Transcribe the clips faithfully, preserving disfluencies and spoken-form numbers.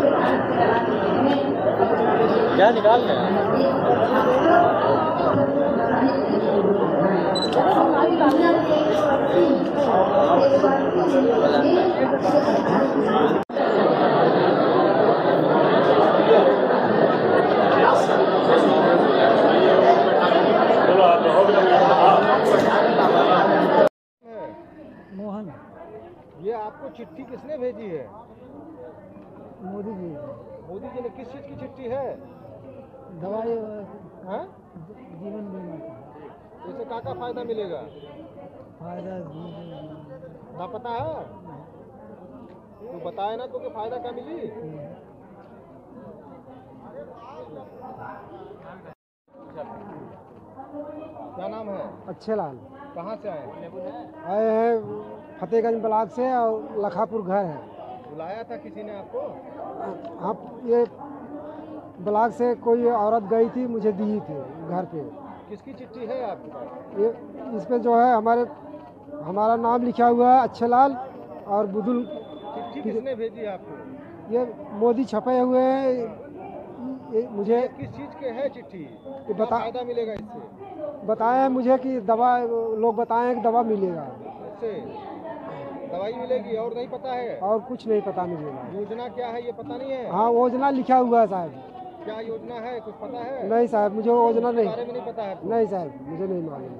क्या निकाल रहे हैं? मोहन, ये आपको चिट्ठी किसने भेजी है? मोदी जी। मोदी जी ने किस चीज की चिट्ठी है? दवाई, हाँ? जीवन बीमा का। इससे क्या क्या फायदा मिलेगा? फायदा ना पता है तो बताए ना तो कि फायदा क्या मिली? क्या नाम है? अच्छे लाल। कहाँ से आए हैं? आए हैं फतेहगंज ब्लॉक से और लखापुर घर है। बुलाया था किसी ने आपको? आप ये ब्लॉक से कोई औरत गई थी, मुझे दी थी घर पे। किसकी चिट्ठी है आपके पास? ये इस पे जो है हमारे हमारा नाम लिखा हुआ है अच्छे लाल और बुदुल। चिट्ठी किसने भेजी आपको? ये मोदी छपे हुए हैं। ये मुझे ये किस चीज के है चिट्ठी? ये क्या बता फायदा मिलेगा इससे? बताए हैं मुझे कि दवा, लोग बताए हैं कि दवा मिलेगा। इससे दवाई मिलेगी और नहीं पता है? और कुछ नहीं पता मिलेगा। योजना क्या है ये पता नहीं है? हाँ, योजना लिखा हुआ है साहब। क्या योजना है कुछ पता है? नहीं साहब, मुझे योजना इसके नहीं। बारे में नहीं पता है? नहीं साहब, मुझे नहीं मालूम।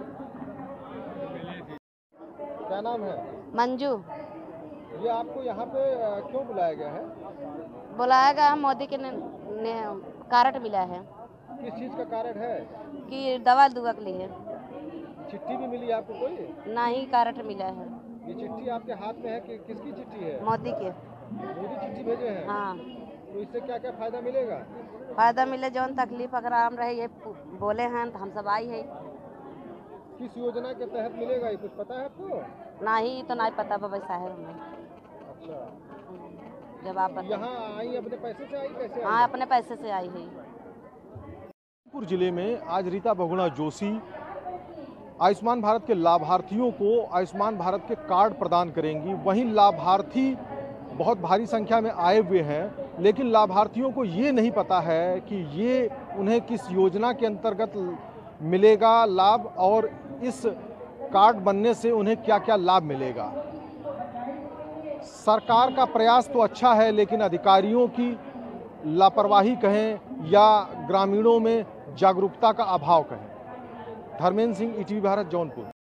क्या नाम है? मंजू। ये आपको यहाँ पे अ, क्यों बुलाया गया है? बुलाया गया, मोदी के ने, ने कार्ड मिला है किस चीज का कारण है? कि दवा दुआ के लिए। चिट्ठी भी मिली आपको कोई? नहीं, कार्ड मिला है ये चिट्ठी आपके हाथ में है कि किसकी चिट्ठी है? मोदी के। मोदी चिट्ठी भेजे हैं? हाँ, तो इससे क्या क्या फायदा मिलेगा? फायदा मिले, जौन तकलीफ अगर आम रहे ये बोले हैं तो हम सब आई है। किस योजना के तहत मिलेगा ये कुछ पता है आपको? नहीं, तो नहीं पता बाबा साहब हमें। अच्छा, जब आप बता। यहाँ आई अपने पैसे से आई कैसे आई? हाँ, अपने पैसे से आई है। जौनपुर जिले में आज रीता बहुगुणा जोशी आयुष्मान भारत के लाभार्थियों को आयुष्मान भारत के कार्ड प्रदान करेंगी। वहीं लाभार्थी बहुत भारी संख्या में आए हुए हैं, लेकिन लाभार्थियों को ये नहीं पता है कि ये उन्हें किस योजना के अंतर्गत मिलेगा लाभ और इस कार्ड बनने से उन्हें क्या क्या लाभ मिलेगा। सरकार का प्रयास तो अच्छा है, लेकिन अधिकारियों की लापरवाही कहें या ग्रामीणों में जागरूकता का अभाव कहें। धर्मेंद्र सिंह, ईटीवी भारत, जौनपुर।